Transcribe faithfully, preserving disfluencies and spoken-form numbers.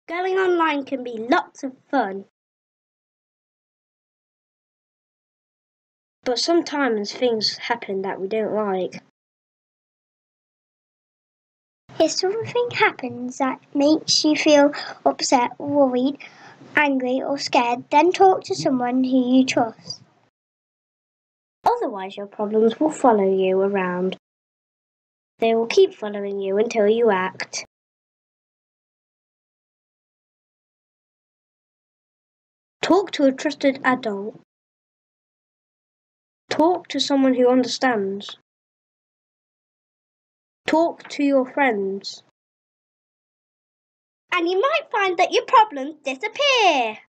Going online can be lots of fun. But sometimes things happen that we don't like. If something happens that makes you feel upset, worried, angry or scared, then talk to someone who you trust. Otherwise, your problems will follow you around. They will keep following you until you act. Talk to a trusted adult. Talk to someone who understands. Talk to your friends. And you might find that your problems disappear.